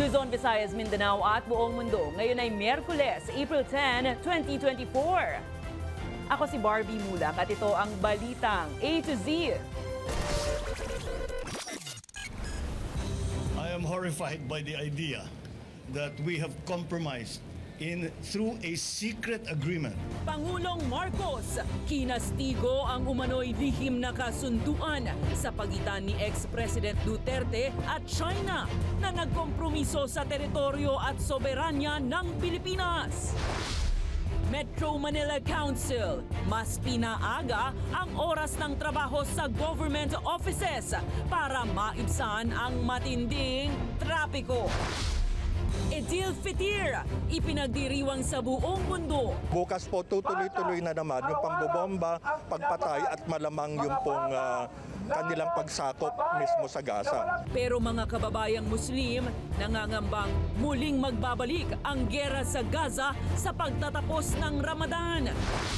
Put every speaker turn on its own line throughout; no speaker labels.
Luzon, Visayas, Mindanao at buong mundo. Ngayon ay Miyerkules, April 10, 2024. Ako si Barbie Mulak at ito ang Balitang A to Z.
I am horrified by the idea that we have compromised through a secret agreement.
Pangulong Marcos, kinastigo ang umano'y lihim na kasunduan sa pagitan ni ex-President Duterte at China na nagkompromiso sa teritoryo at soberanya ng Pilipinas. Metro Manila Council, mas pinaaga ang oras ng trabaho sa government offices para maibsan ang matinding trapiko. Idil Fitir, ipinagdiriwang sa buong mundo.
Bukas po tutuloy-tuloy na naman yung pambobomba, pagpatay at malamang yung pong kanilang pagsakop mismo sa Gaza.
Pero mga kababayang Muslim, nangangambang muling magbabalik ang gera sa Gaza sa pagtatapos ng Ramadan.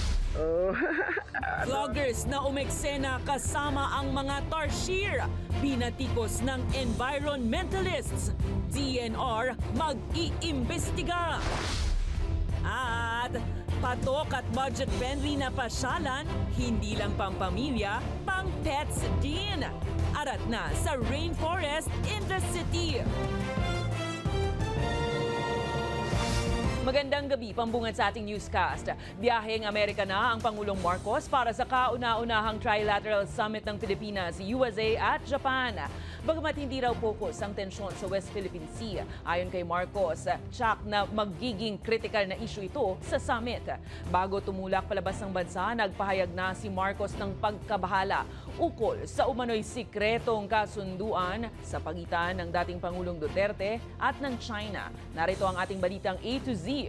Vloggers na umeksena kasama ang mga tarsier, binatikos ng environmentalists. DNR mag-iimbestiga. At patok at budget-friendly na pasyalan, hindi lang pampamilya, pang pets din. Arat na sa Rainforest in the City. Magandang gabi, pambungad sa ating newscast. Biyaheng Amerika na ang Pangulong Marcos para sa kauna-unahang trilateral summit ng Pilipinas, USA at Japan. Bagamat hindi raw focus ang tensyon sa West Philippine Sea, ayon kay Marcos, tsak na magiging critical na issue ito sa summit. Bago tumulak palabas ng bansa, nagpahayag na si Marcos ng pagkabahala ukol sa umano'y sikretong kasunduan sa pagitan ng dating Pangulong Duterte at ng China. Narito ang ating balitang A to Z.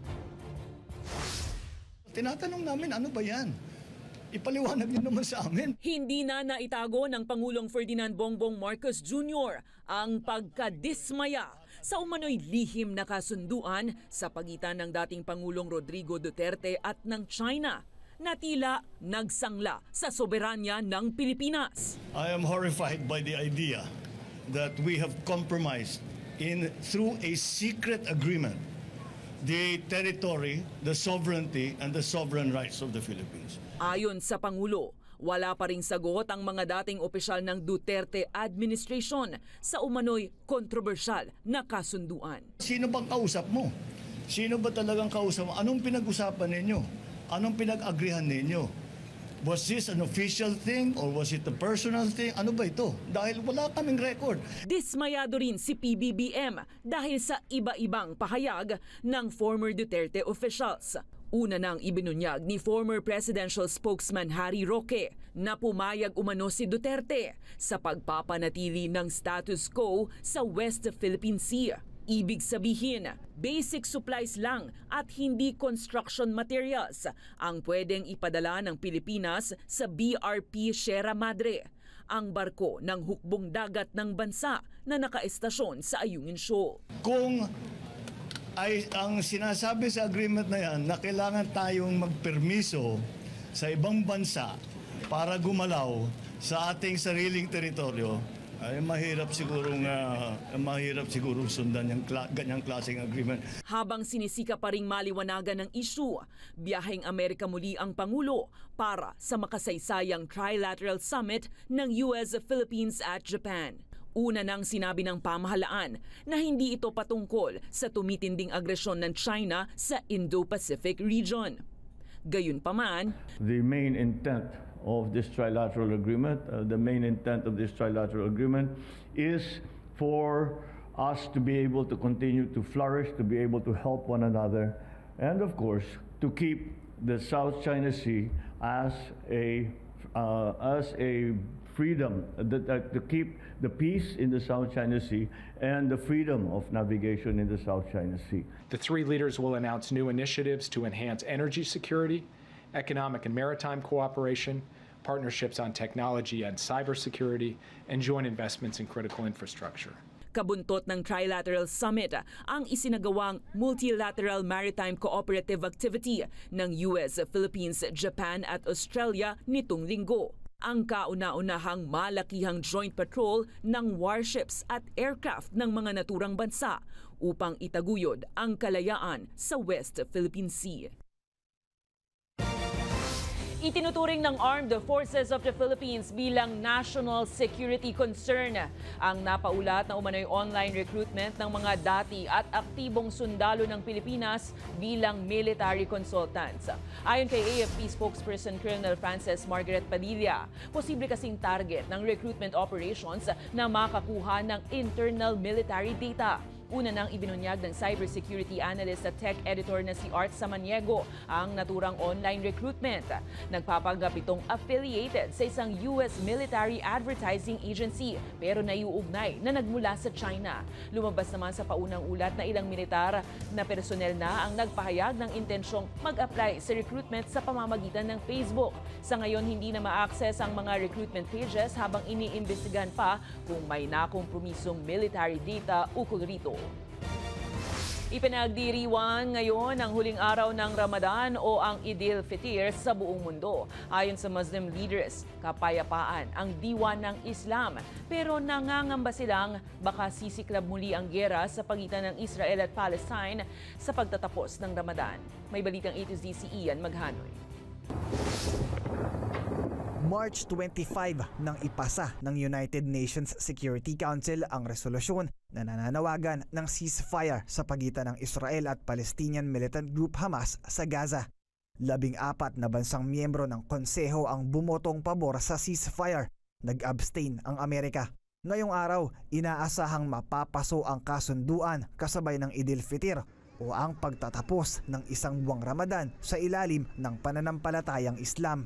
Tinatanong namin, ano ba yan? Ipaliwanag niyo naman sa amin.
Hindi na naitago ng Pangulong Ferdinand Bongbong Marcos Jr. ang pagkadismaya sa umano'y lihim na kasunduan sa pagitan ng dating Pangulong Rodrigo Duterte at ng China na tila nagsangla sa soberanya ng Pilipinas.
I am horrified by the idea that we have compromised through a secret agreement the territory, the sovereignty, and the sovereign rights of the Philippines.
Ayon sa Pangulo, wala pa ring sagot ang mga dating opisyal ng Duterte administration sa umano'y kontrobersyal na kasunduan.
Sino bang kausap mo? Sino ba talagang kausap mo? Anong pinag-usapan ninyo? Anong pinag-agrihan ninyo? Was this an official thing or was it a personal thing? Ano ba ito? Dahil wala kaming record.
Dismayado rin si PBBM dahil sa iba-ibang pahayag ng former Duterte officials. Una nang ibinunyag ni former presidential spokesman Harry Roque na pumayag umano si Duterte sa pagpapanatili ng status quo sa West Philippine Sea. Ibig sabihin, basic supplies lang at hindi construction materials ang pwedeng ipadala ng Pilipinas sa BRP Sierra Madre, ang barko ng hukbong dagat ng bansa na nakaestasyon sa Ayungin Shoal.
Kung ay ang sinasabi sa agreement na yan na kailangan tayong magpermiso sa ibang bansa para gumalaw sa ating sariling teritoryo, ay mahirap sigurong sundan yung ganyang klaseng agreement.
Habang sinisika pa ring maliwanagan ng issue, biyaheng Amerika muli ang Pangulo para sa makasaysayang trilateral summit ng US, Philippines at Japan. Una nang sinabi ng pamahalaan na hindi ito patungkol sa tumitinding agresyon ng China sa Indo-Pacific region. Gayunpaman,
the main intent of this trilateral agreement, is for us to be able to continue to flourish, to be able to help one another, and of course, to keep the South China Sea as a freedom, to keep the peace in the South China Sea and the freedom of navigation in the South China Sea.
The three leaders will announce new initiatives to enhance energy security, economic and maritime cooperation, partnerships on technology and cybersecurity, and joint investments in critical infrastructure.
Kabuntot ng Trilateral Summit ang isinagawang Multilateral Maritime Cooperative Activity ng US, Philippines, Japan at Australia nitong linggo. ang kauna-unahang malakihang joint patrol ng warships at aircraft ng mga naturang bansa upang itaguyod ang kalayaan sa West Philippine Sea. Itinuturing ng Armed Forces of the Philippines bilang national security concern ang napaulat na umano'y online recruitment ng mga dati at aktibong sundalo ng Pilipinas bilang military consultants. Ayon kay AFP spokesperson Colonel Frances Margaret Padilla, posible kasing target ng recruitment operations na makakuha ng internal military data. Una nang ibinunyag ng cybersecurity analyst at tech editor na si Art Samaniego ang naturang online recruitment. Nagpapanggap itong affiliated sa isang US military advertising agency pero naiuugnay na nagmula sa China. Lumabas naman sa paunang ulat na ilang militar na personel na ang nagpahayag ng intensyong mag-apply sa recruitment sa pamamagitan ng Facebook. Sa ngayon, hindi na ma-access ang mga recruitment pages habang iniimbestigahan pa kung may nakompromisong military data ukol rito. Ipinagdiriwang ngayon ang huling araw ng Ramadan o ang Idil Fitr sa buong mundo. Ayon sa Muslim leaders, kapayapaan ang diwa ng Islam. Pero nangangamba silang baka sisiklab muli ang giyera sa pagitan ng Israel at Palestine sa pagtatapos ng Ramadan. May balitang A to Z si Ian Maghanoy.
March 25 nang ipasa ng United Nations Security Council ang resolusyon na nananawagan ng ceasefire sa pagitan ng Israel at Palestinian militant group Hamas sa Gaza. 14 na bansang miyembro ng konseho ang bumotong pabor sa ceasefire. Nag-abstain ang Amerika. Ngayong araw, inaasahang mapapaso ang kasunduan kasabay ng Idil Fitr o ang pagtatapos ng isang buwang Ramadan sa ilalim ng pananampalatayang Islam.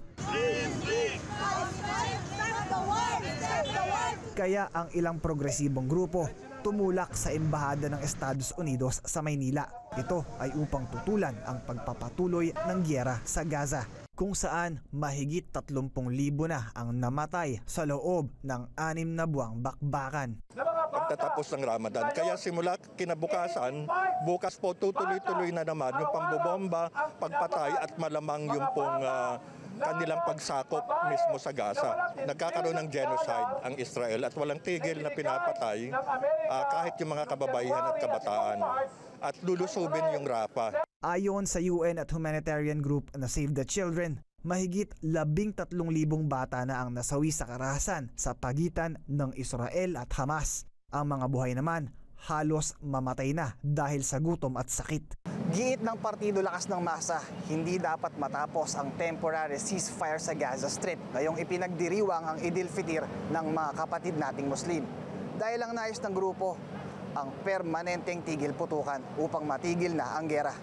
Kaya ang ilang progresibong grupo tumulak sa Embahada ng Estados Unidos sa Maynila. Ito ay upang tutulan ang pagpapatuloy ng giyera sa Gaza, kung saan mahigit 30,000 na ang namatay sa loob ng 6 na buwang bakbakan.
Pagtatapos ng Ramadan, kaya simula kinabukasan, bukas po tutuloy-tuloy na naman yung pambobomba, pagpatay at malamang yung pong kanilang pagsakop mismo sa Gaza. Nagkakaroon ng genocide ang Israel at walang tigil na pinapatay kahit yung mga kababaihan at kabataan. At lulusubin yung Rafah.
Ayon sa UN at humanitarian group na Save the Children, mahigit 13,000 bata na ang nasawi sa karahasan sa pagitan ng Israel at Hamas. Ang mga buhay naman halos mamatay na dahil sa gutom at sakit. Giit ng Partido Lakas ng Masa, hindi dapat matapos ang temporary ceasefire sa Gaza Strip ngayong ipinagdiriwang ang Idil Fitr ng mga kapatid nating Muslim. Dahil ang nais ng grupo, ang permanenteng tigil putukan upang matigil na ang giyera.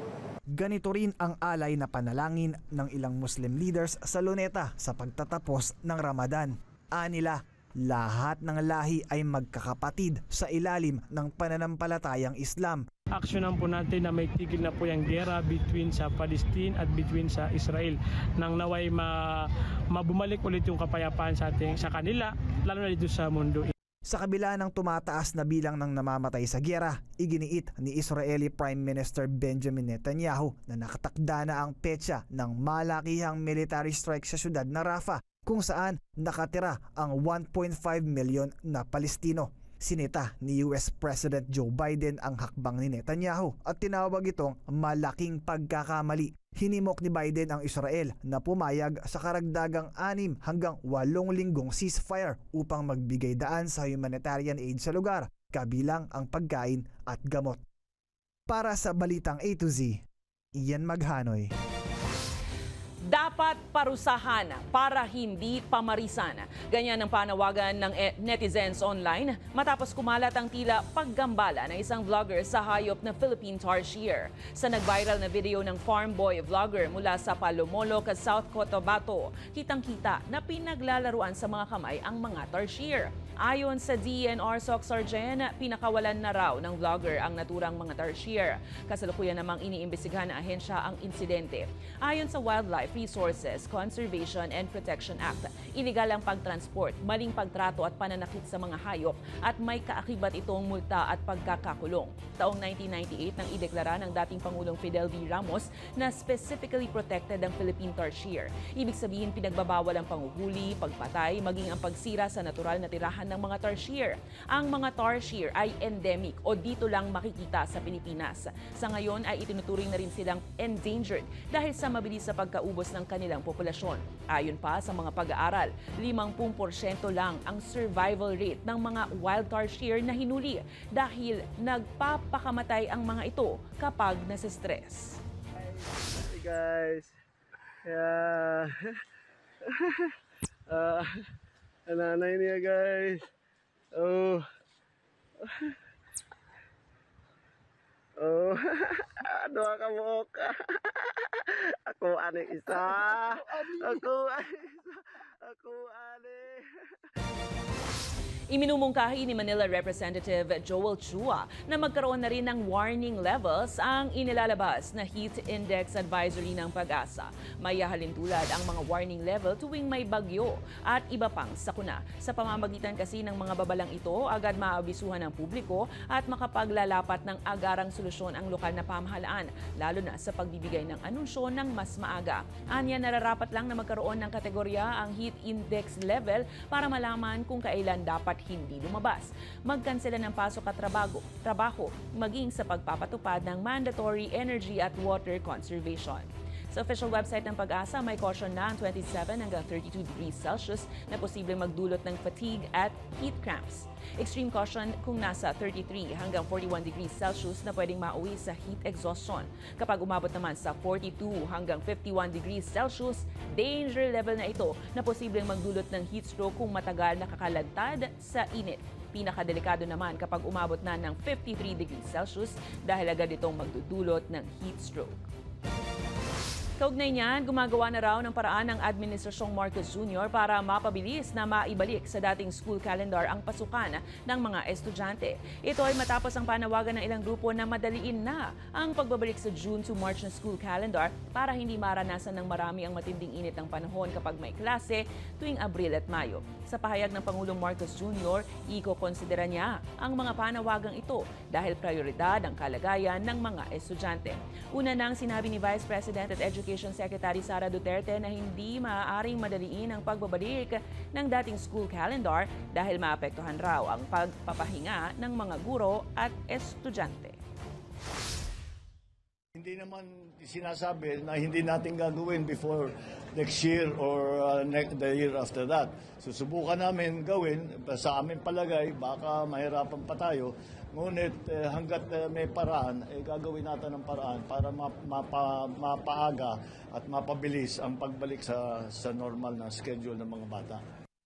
Ganito rin ang alay na panalangin ng ilang Muslim leaders sa Luneta sa pagtatapos ng Ramadan. Anila, lahat ng lahi ay magkakapatid sa ilalim ng pananampalatayang Islam.
Aksyonan po natin na may tigil na po yung giyera between sa Palestine at between sa Israel nang naway mabumalik ulit yung kapayapaan sa kanila, lalo na dito sa mundo.
Sa kabila ng tumataas na bilang ng namamatay sa giyera, iginiit ni Israeli Prime Minister Benjamin Netanyahu na nakatakda na ang petsa ng malakihang military strike sa syudad na Rafah, kung saan nakatira ang 1.5 milyon na Palestino. Sinita ni US President Joe Biden ang hakbang ni Netanyahu at tinawag itong malaking pagkakamali. Hinimok ni Biden ang Israel na pumayag sa karagdagang 6 hanggang 8 linggong ceasefire upang magbigay daan sa humanitarian aid sa lugar, kabilang ang pagkain at gamot. Para sa Balitang A to Z, Ian Maghanoy.
Dapat parusahan para hindi pamarisan. Ganyan ang panawagan ng netizens online matapos kumalat ang tila paggambala ng isang vlogger sa hayop na Philippine tarsier. Sa nag-viral na video ng farm boy vlogger mula sa Palomolo, South Cotabato, kitang-kita na pinaglalaruan sa mga kamay ang mga tarsier. Ayon sa DNR SOC Sergeant, pinakawalan na raw ng vlogger ang naturang mga tarsier. Kasalukuyan namang iniimbestigahan ng ahensya ang insidente. Ayon sa Wildlife Resource Resources Conservation and Protection Act. Iligal ang pagtransport, maling pagtrato at pananakit sa mga hayop at may kaakibat itong multa at pagkakakulong. Taong 1998 nang ideklara ng dating Pangulong Fidel V. Ramos na specifically protected ang Philippine tarsier. Ibig sabihin pinagbabawal ang panguhuli, pagpatay, maging ang pagsira sa natural na tirahan ng mga tarsier. Ang mga tarsier ay endemic o dito lang makikita sa Pilipinas. Sa ngayon ay itinuturing na rin silang endangered dahil sa mabilis sa pagkaubos ng kanilang populasyon. Ayon pa sa mga pag-aaral, 50% lang ang survival rate ng mga wild tarsier na hinuli dahil nagpapakamatay ang mga ito kapag nasa-stress.
Hey guys, yeah. Nanay niya guys. Oh. Oh. Ano ka mo ka? Ako ani isa. Ako ani.
Iminumungkahi ni Manila Representative Joel Chua na magkaroon na rin ng warning levels ang inilalabas na Heat Index Advisory ng Pag-asa. May hahalintulad ang mga warning level tuwing may bagyo at iba pang sakuna. Sa pamamagitan kasi ng mga babalang ito, agad maaabisuhan ng publiko at makapaglalapat ng agarang solusyon ang lokal na pamahalaan, lalo na sa pagbibigay ng anunsyo ng mas maaga. Anya, nararapat lang na magkaroon ng kategorya ang heat index level para malaman kung kailan dapat hindi lumabas, magkansela ng pasok at trabaho, maging sa pagpapatupad ng mandatory energy at water conservation. Sa official website ng Pag-asa, may caution na ang 27 hanggang 32 degrees Celsius na posibleng magdulot ng fatigue at heat cramps. Extreme caution kung nasa 33 hanggang 41 degrees Celsius na pwedeng mauwi sa heat exhaustion. Kapag umabot naman sa 42 hanggang 51 degrees Celsius, danger level na ito na posibleng magdulot ng heat stroke kung matagal nakakalantad sa init. Pinakadelikado naman kapag umabot na ng 53 degrees Celsius dahil agad itong magdudulot ng heat stroke. Kaugnay niyan, gumagawa na raw ng paraan ng Administrasyong Marcos Jr. para mapabilis na maibalik sa dating school calendar ang pasukan ng mga estudyante. Ito ay matapos ang panawagan ng ilang grupo na madaliin na ang pagbabalik sa June to March na school calendar para hindi maranasan ng marami ang matinding init ng panahon kapag may klase tuwing Abril at Mayo. Sa pahayag ng Pangulong Marcos Jr., iko-konsidera niya ang mga panawagang ito dahil prioridad ang kalagayan ng mga estudyante. Una nang sinabi ni Vice President at Education Secretary Sara Duterte na hindi maaaring madaliin ang pagbabalik ng dating school calendar dahil maapektuhan raw ang pagpapahinga ng mga guro at estudyante.
Hindi naman sinasabi na hindi natin gagawin before next year or the year after that. Susubukan namin gawin, sa aming palagay, baka mahirapan pa tayo. Ngunit hanggat may paraan, gagawin natin ng paraan para mapaaga at mapabilis ang pagbalik sa normal na schedule ng mga bata.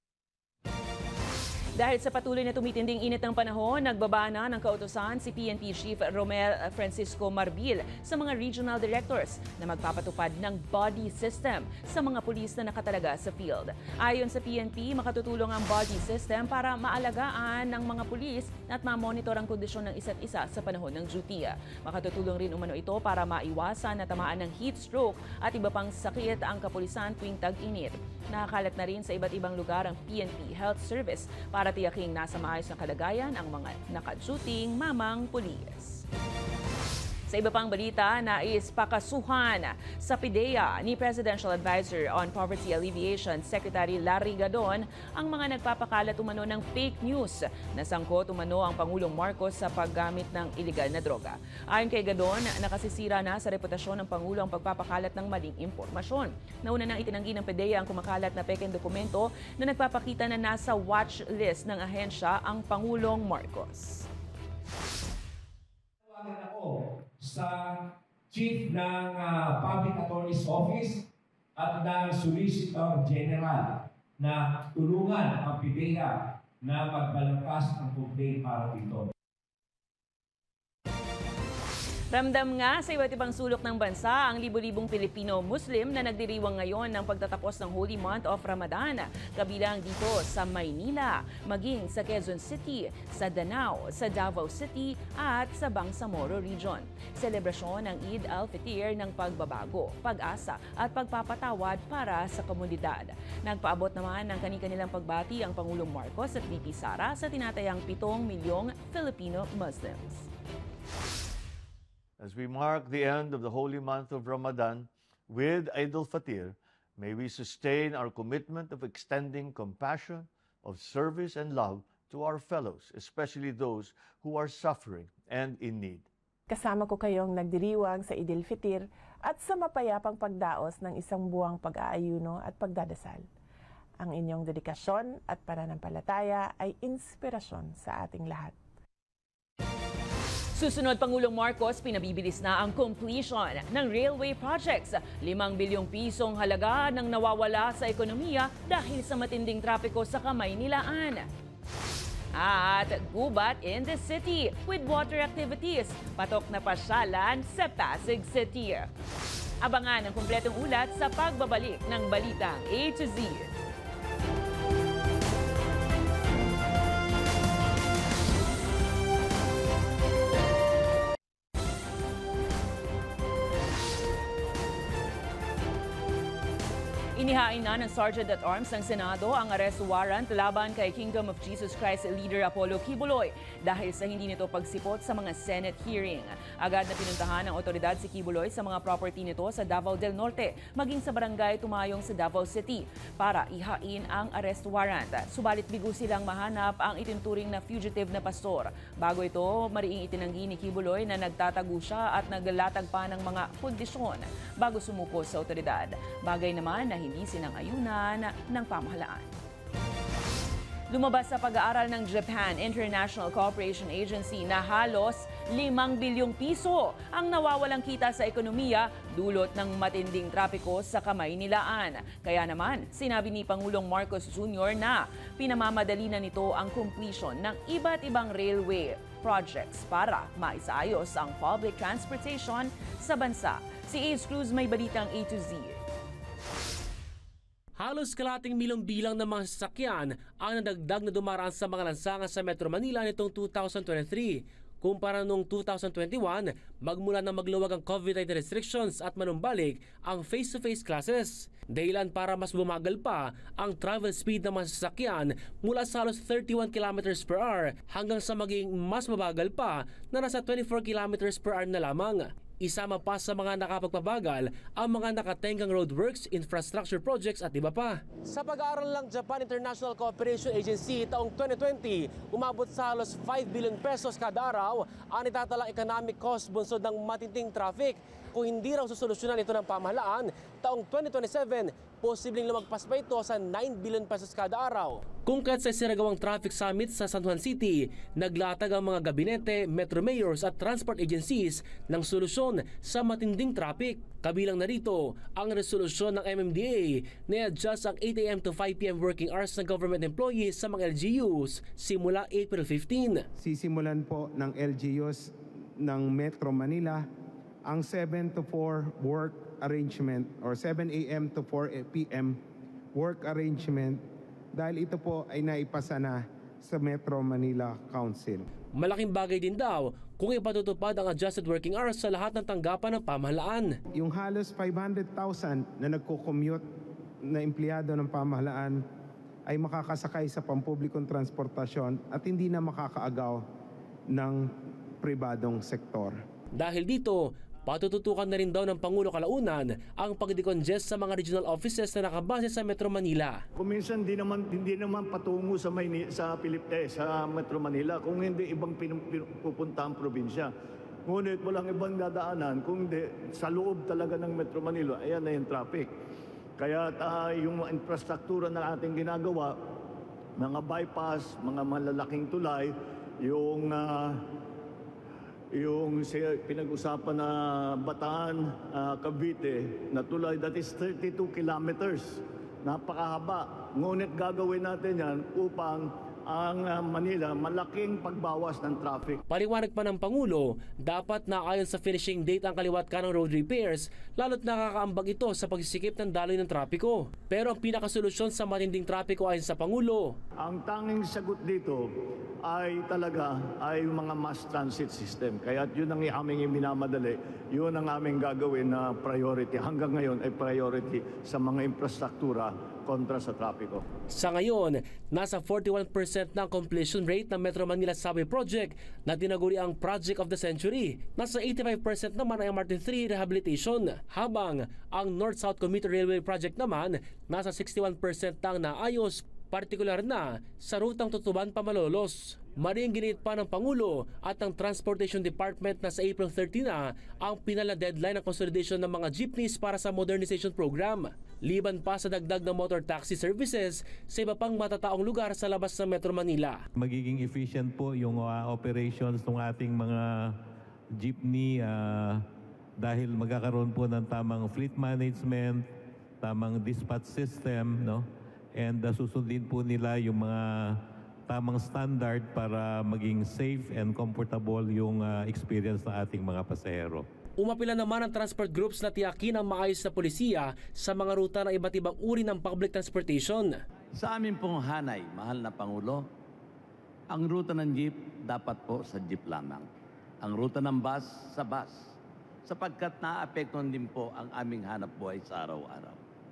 Dahil sa patuloy na tumitinding init ng panahon, nagbaba na ng kautusan si PNP Chief Romel Francisco Marbil sa mga regional directors na magpapatupad ng body system sa mga pulis na nakatalaga sa field. Ayon sa PNP, makatutulong ang body system para maalagaan ng mga pulis at mamonitor ang kondisyon ng isa't isa sa panahon ng duty. Makatutulong rin umano ito para maiwasan na tamaan ng heat stroke at iba pang sakit ang kapulisan tuwing tag-init. Nakakalat na rin sa iba't ibang lugar ang PNP Health Service para tiyaking nasa maayos na kalagayan ang mga nakaduting mamang pulis. Sa iba pang balita, nais pakasuhan sa PIDEA ni Presidential Advisor on Poverty Alleviation Secretary Larry Gadon ang mga nagpapakalat umano ng fake news na sangkot umano ang Pangulong Marcos sa paggamit ng iligal na droga. Ayon kay Gadon, nakasisira na sa reputasyon ng Pangulo ang pagpapakalat ng maling impormasyon. Nauna nang itinanggi ng PIDEA ang kumakalat na pekeng dokumento na nagpapakita na nasa watch list ng ahensya ang Pangulong Marcos.
Ako sa Chief ng Public Attorney's Office at ng Solicitor General na tulungan ang PIDEA na magbalangkas ang complaint para dito.
Ramdam nga sa iba't ibang sulok ng bansa ang libo-libong Pilipino-Muslim na nagdiriwang ngayon ng pagtatapos ng Holy Month of Ramadan. Kabilang dito sa Maynila, maging sa Quezon City, sa Danao, sa Davao City at sa Bangsamoro Region. Selebrasyon ng Eid al-Fitr ng pagbabago, pag-asa at pagpapatawad para sa komunidad. Nagpaabot naman ng kani-kanilang pagbati ang Pangulong Marcos at VP Sara sa tinatayang 7 milyong Filipino Muslims.
As we mark the end of the holy month of Ramadan with Eid al-Fitr, may we sustain our commitment of extending compassion, of service and love to our fellows, especially those who are suffering and in need.
Kasama ko kayong nagdiriwang sa Eid al-Fitr at sa mapayapang pagdaos ng isang buwang pag-aayuno at pagdadasal. Ang inyong dedikasyon at pananampalataya ay inspirasyon sa ating lahat.
Susunod, Pangulong Marcos, pinabibilis na ang completion ng railway projects. 5 bilyong pisong halaga ng nawawala sa ekonomiya dahil sa matinding trapiko sa Kamaynilaan. At gubat in the city with water activities. Patok na pasyalan sa Pasig City. Abangan ang kumpletong ulat sa pagbabalik ng Balitang A to Z. Inihain na ng Sergeant-at-Arms ng Senado ang arrest warrant laban kay Kingdom of Jesus Christ leader Apollo Quiboloy dahil sa hindi nito pagsipot sa mga Senate hearing. Agad na pinuntahan ng otoridad si Quiboloy sa mga property nito sa Davao del Norte, maging sa barangay Tumayong sa Davao City para ihain ang arrest warrant. Subalit bigo silang mahanap ang itinuturing na fugitive na pastor. Bago ito, mariing itinanggi ni Quiboloy na nagtatago siya at naglalatag pa ng mga kondisyon bago sumuko sa otoridad. Bagay naman na hindi sinang-ayunan ng pamahalaan. Lumabas sa pag-aaral ng Japan International Cooperation Agency na halos 5 bilyong piso ang nawawalang kita sa ekonomiya dulot ng matinding trapiko sa Kamaynilaan. Kaya naman, sinabi ni Pangulong Marcos Jr. na pinamamadali na nito ang completion ng iba't ibang railway projects para maisaayos ang public transportation sa bansa. Si Ace Cruz may balitang A to Z.
Halos kalating milyong bilang ng mga sasakyan ang nadagdag na dumaraan sa mga lansangan sa Metro Manila nitong 2023. Kumpara noong 2021, magmula na magluwag ang COVID-19 restrictions at manumbalik ang face-to-face classes. Dahilan para mas bumagal pa ang travel speed ng mga sasakyan mula sa halos 31 km per hour hanggang sa maging mas mabagal pa na nasa 24 km per hour na lamang. Isama pa sa mga nakapagpabagal ang mga nakatenggang roadworks, infrastructure projects at iba pa. Sa pag-aaral ng Japan International Cooperation Agency taong 2020, umabot sa halos 5 billion pesos kada araw ang itatalang economic cost bunsod ng matinding traffic. Kung hindi raw susolusyonan ito ng pamahalaan, taong 2027, posibleng lumagpas pa ito sa 9 billion pesos kada araw. Kung kahit sa sinagawang traffic summit sa San Juan City, naglatag ang mga gabinete, metro mayors at transport agencies ng solusyon sa matinding traffic. Kabilang na rito ang resolusyon ng MMDA na i-adjust ang 8 a.m. to 5 p.m. working hours ng government employees sa mga LGUs simula April 15.
Sisimulan po ng LGUs ng Metro Manila ang 7 to 4 work arrangement or 7 a.m. to 4 p.m. work arrangement dahil ito po ay naipasa na sa Metro Manila Council.
Malaking bagay din daw kung ipatutupad ang adjusted working hours sa lahat ng tanggapan ng pamahalaan.
Yung halos 500,000 na nagko-commute na empleyado ng pamahalaan ay makakasakay sa pampublikong transportasyon at hindi na makakaagaw ng pribadong sektor.
Dahil dito, patututukan na rin daw ng Pangulo kalaunan ang pag-decongest sa mga regional offices na nakabase sa Metro Manila.
Kung minsan hindi naman patungo sa sa Metro Manila, kung hindi ibang pupunta ang probinsya. Ngunit walang ibang dadaanan, kung hindi sa loob talaga ng Metro Manila, ayan na yung traffic. Kaya yung infrastruktura na ating ginagawa, mga bypass, mga malalaking tulay, yung pinag-usapan na Bataan, Cavite na tulay, that is 32 kilometers. Napakahaba. Ngunit gagawin natin yan upang ang Manila, malaking pagbawas ng traffic.
Paliwanag pa ng Pangulo, dapat naayon sa finishing date ang kaliwat kanang road repairs, lalo't nakakaambag ito sa pagsisikip ng daloy ng trapiko. Pero ang pinakasolusyon sa matinding trapiko ayon sa Pangulo,
ang tanging sagot dito ay talaga ay mga mass transit system. Kaya yun ang aming minamadali, yun ang aming gagawin na priority. Hanggang ngayon ay priority sa mga infrastruktura kontra sa trapiko.
Sa ngayon, nasa 41% ng completion rate ng Metro Manila Subway Project na tinaguri ang Project of the Century. Nasa 85% naman ay ang Martin 3 rehabilitation, habang ang North-South Commuter Railway Project naman nasa 61% nang naayos, partikular na sa rutang Tutuban-Pamalolos. Maring ginit pa ng Pangulo at ng Transportation Department na sa April 30 na ang pinala deadline ng consolidation ng mga jeepneys para sa modernization program. Liban pa sa dagdag ng motor taxi services sa iba pang matataong lugar sa labas ng Metro Manila.
Magiging efficient po yung operations ng ating mga jeepney dahil magkakaroon po ng tamang fleet management, tamang dispatch system, no? And susundin po nila yung mga tamang standard para maging safe and comfortable yung experience ng ating mga pasahero.
Umapila naman ang transport groups na tiyakin ang maayos na polisiya sa mga ruta ng iba't ibang uri ng public transportation.
Sa amin pong hanay, mahal na Pangulo, ang ruta ng jeep dapat po sa jeep lamang. Ang ruta ng bus sa bus, sapagkat naapektuhan din po ang aming hanap buhay sa araw-araw.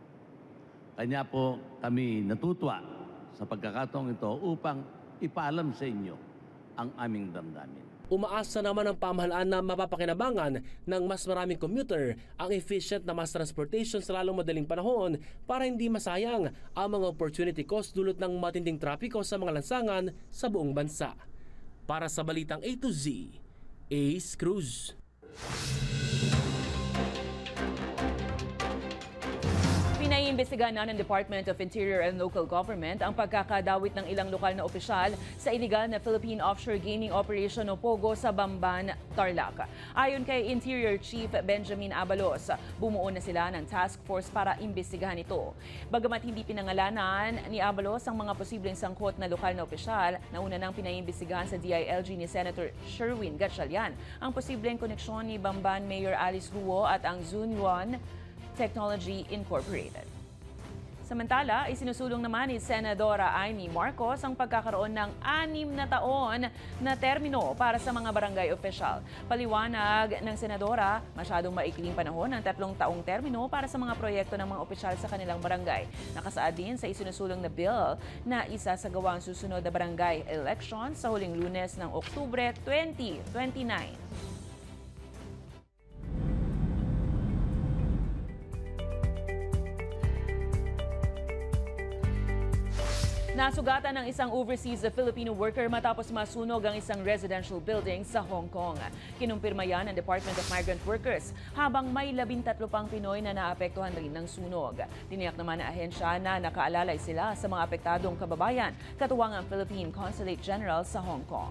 Kanya po kami natutuwa sa pagkakataong ito upang ipaalam sa inyo ang aming damdamin.
Umaasa naman ang pamahalaan na mapapakinabangan ng mas maraming commuter ang efficient na mass transportation sa lalong madaling panahon para hindi masayang ang mga opportunity cost dulot ng matinding trapiko sa mga lansangan sa buong bansa. Para sa Balitang A to Z, Ace Cruz.
Pinaiimbestigahan na ng Department of Interior and Local Government ang pagkakadawit ng ilang lokal na opisyal sa iligal na Philippine Offshore Gaming Operation o POGO sa Bamban, Tarlac. Ayon kay Interior Chief Benjamin Abalos, bumuo na sila ng task force para imbestigahan ito. Bagamat hindi pinangalanan ni Abalos ang mga posibleng sangkot na lokal na opisyal, nauna nang pinaiimbestigahan sa DILG ni Senator Sherwin Gatchalian ang posibleng koneksyon ni Bamban Mayor Alice Guo at ang Zunlon Technology Incorporated. Samantala, isinusulong naman ni Senadora Amy Marcos ang pagkakaroon ng 6 na taon na termino para sa mga barangay official. Paliwanag ng Senadora, masyadong maikling panahon ng 3 taong termino para sa mga proyekto ng mga opisyal sa kanilang barangay. Nakasaad din sa isinusulong na bill na isasagawa ang susunod na barangay election sa huling Lunes ng Oktubre 2029. Nasugatan ng isang overseas Filipino worker matapos masunog ang isang residential building sa Hong Kong. Kinumpirma yan ng Department of Migrant Workers habang may 13 pang Pinoy na naapektuhan rin ng sunog. Tiniyak naman ng ahensya na nakaalalay sila sa mga apektadong kababayan, katuwang ang Philippine Consulate General sa Hong Kong.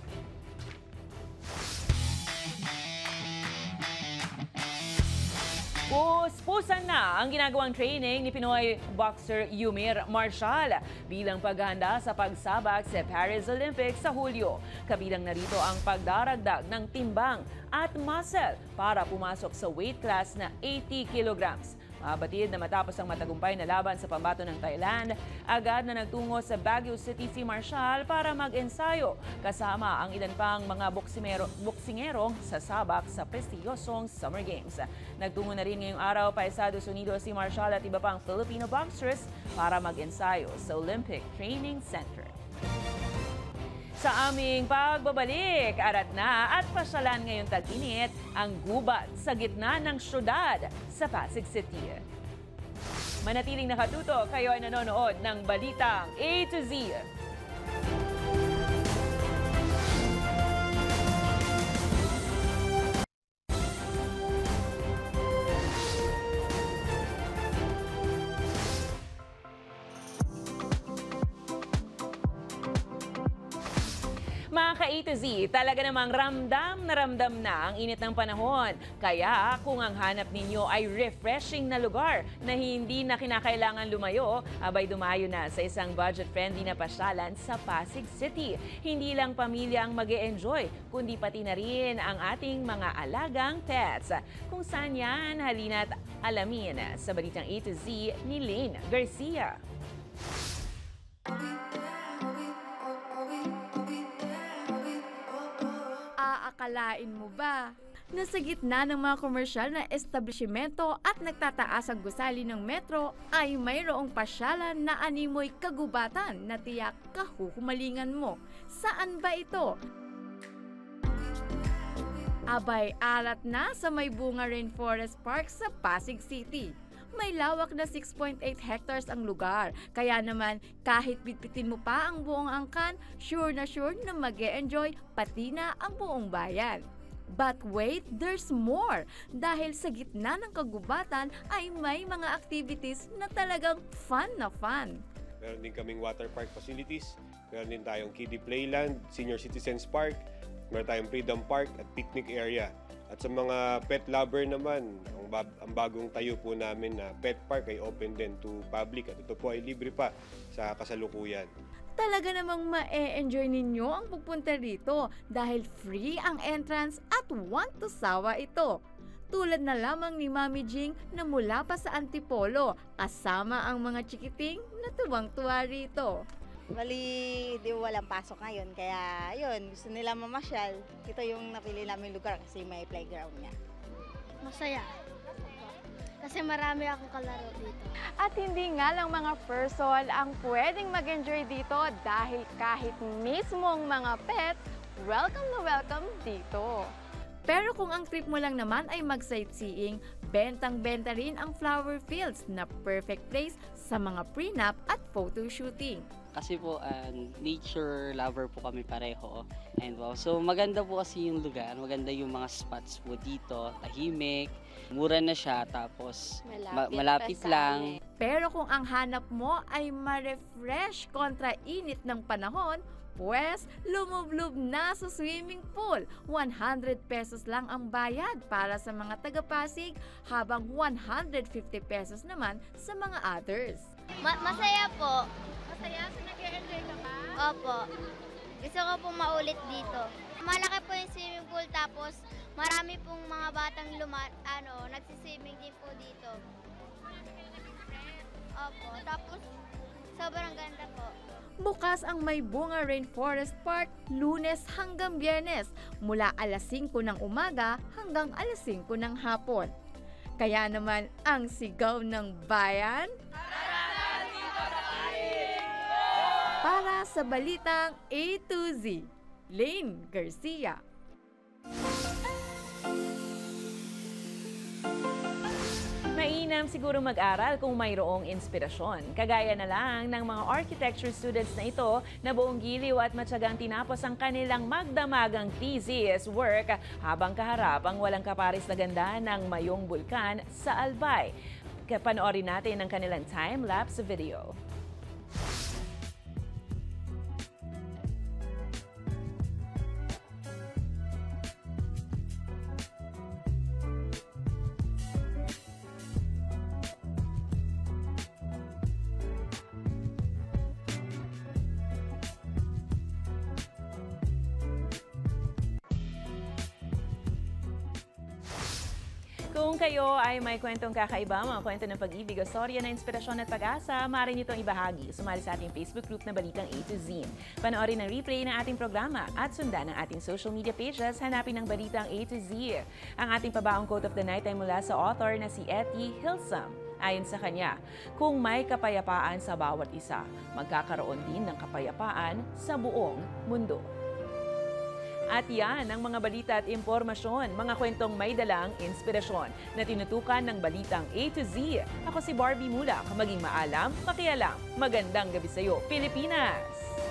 Puspusan na ang ginagawang training ni Pinoy boxer Yumir Marshall bilang paghahanda sa pagsabak sa Paris Olympics sa Hulyo. Kabilang narito ang pagdaragdag ng timbang at muscle para pumasok sa weight class na 80 kilograms. Mabatid na matapos ang matagumpay na laban sa pambato ng Thailand, agad na nagtungo sa Baguio City si Marshall para mag-ensayo kasama ang ilan pang mga boksingerong sasabak sa prestiyosong Summer Games. Nagtungo na rin ngayong araw pa Estados Unidos si Marshall at iba pang Filipino boxers para mag-ensayo sa Olympic Training Center. Sa aming pagbabalik, arat na at pasyalan ngayong tag-init ang gubat sa gitna ng syudad sa Pasig City. Manatiling nakatuto, kayo ay nanonood ng Balitang A to Z. Mga ka-A to Z, talaga namang ramdam na ang init ng panahon. Kaya kung ang hanap ninyo ay refreshing na lugar na hindi na kinakailangan lumayo, abay dumayo na sa isang budget-friendly na pasyalan sa Pasig City. Hindi lang pamilya ang mag-e-enjoy, kundi pati na rin ang ating mga alagang pets. Kung saan yan, halina't alamin sa balitang A to Z ni Lane Garcia.
Aakalain mo ba na sa gitna ng mga komersyal na establishmento at nagtataas ang gusali ng metro ay mayroong pasyalan na animoy kagubatan na tiyak kahuhumalingan mo? Saan ba ito? Abay, alat na sa May Bunga Rainforest Park sa Pasig City. May lawak na 6.8 hectares ang lugar. Kaya naman, kahit bitbitin mo pa ang buong angkan, sure na mag-e-enjoy pati na ang buong bayan. But wait, there's more! Dahil sa gitna ng kagubatan ay may mga activities na talagang fun na fun.
Meron din kaming water park facilities, meron din tayong kiddie playland, senior citizens park, meron tayong freedom park at picnic area. At sa mga pet lover naman, ang bagong tayo po namin na pet park ay open din to public at ito po ay libre pa sa kasalukuyan.
Talaga namang ma-e-enjoy ninyo ang pagpunta rito dahil free ang entrance at want to sawa ito. Tulad na lamang ni Mami Jing na mula pa sa Antipolo kasama ang mga chikiting na tuwang-tuwa rito.
Bali, di walang pasok ngayon, kaya yun, gusto nila mamasyal. Ito yung napili namin lugar kasi may playground niya.
Masaya. Kasi marami akong kalaro dito.
At hindi nga lang mga person ang pwedeng mag-enjoy dito dahil kahit mismong mga pets, welcome na welcome dito. Pero kung ang trip mo lang naman ay mag-sightseeing, bentang-benta rin ang flower fields na perfect place sa mga prenup at photo shooting.
Kasi po, nature lover po kami pareho. And wow, so maganda po kasi yung lugar. Maganda yung mga spots po dito. Tahimik, mura na siya, tapos malapit lang.
Pero kung ang hanap mo ay ma-refresh kontra init ng panahon, pues lumublob na sa swimming pool. 100 pesos lang ang bayad para sa mga taga-Pasig, habang 150 pesos naman sa mga others.
Masaya po.
Masaya? So nag-e-enjoy ka ba?
Opo. Gusto ko pong maulit dito. Malaki po yung swimming pool, tapos marami pong mga batang nagsiswimming din po dito. Opo. Tapos sobrang ganda po.
Bukas ang May Bunga Rainforest Park Lunes hanggang Biyernes mula alas 5 ng umaga hanggang alas 5 ng hapon. Kaya naman ang sigaw ng bayan para sa balitang A to Z, Lane Garcia.
Mainam siguro mag-aral kung mayroong inspirasyon. Kagaya na lang ng mga architecture students na ito na buong giliw at matyagang tinapos ang kanilang magdamagang thesis work habang kaharap ang walang kaparis na ganda ng Mayong Bulkan sa Albay. Panoorin natin ang kanilang time-lapse video. Kung kayo ay may kwentong kakaiba, mga kwento ng pag-ibig o storya na inspirasyon at pag-asa, maaari nitong ibahagi. Sumali sa ating Facebook group na Balitang A to Z. Panoorin ang replay ng ating programa at sundan ang ating social media pages, hanapin ang Balitang A to Z. Ang ating pabaong quote of the night ay mula sa author na si Etty Hillsum. Ayon sa kanya, kung may kapayapaan sa bawat isa, magkakaroon din ng kapayapaan sa buong mundo. At yan ang mga balita at impormasyon, mga kwentong may dalang inspirasyon na tinutukan ng Balitang A to Z. Ako si Barbie Mulak, maging maalam, pakialam. Magandang gabi sa iyo, Pilipinas!